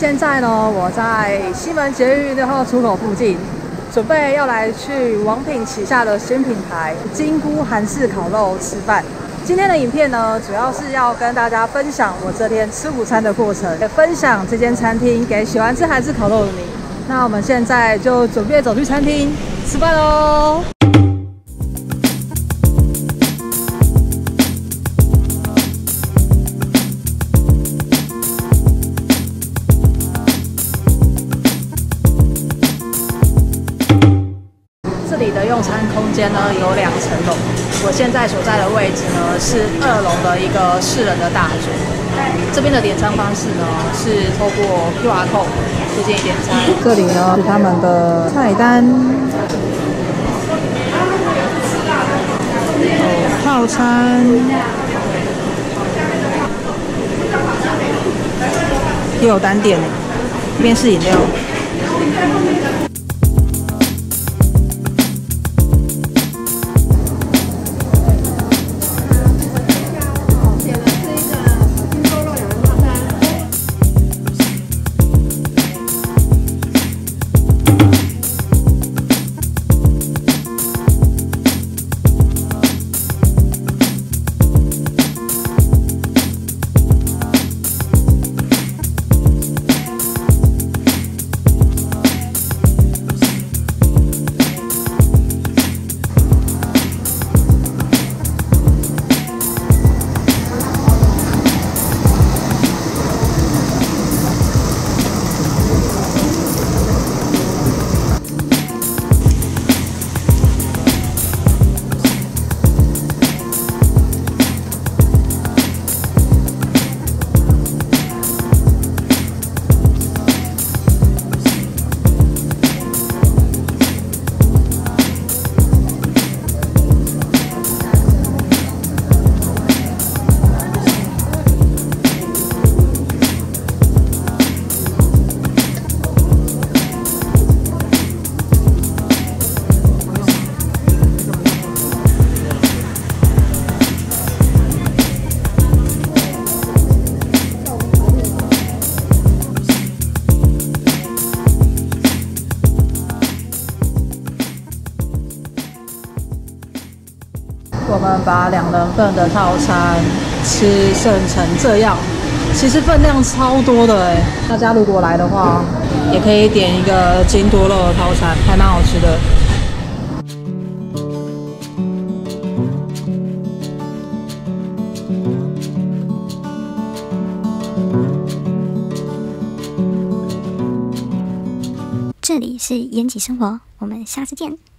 现在呢，我在西门捷运6号出口附近，准备要来去王品旗下的新品牌金菇韩式烤肉吃饭。今天的影片呢，主要是要跟大家分享我这天吃午餐的过程，也分享这间餐厅给喜欢吃韩式烤肉的你。那我们现在就准备走去餐厅吃饭喽。这里的用餐空间呢有2层楼，我现在所在的位置呢是2楼的一个4人的大桌。这边的点餐方式呢是透过 QR code 就建议点餐。这里呢是他们的菜单，有套餐，也有单点，这边是饮料。我们把2人份的套餐吃剩成这样，其实分量超多的哎！大家如果来的话，也可以点一个金多肉的套餐，还蛮好吃的。 这里是延吉生活，我们下次见。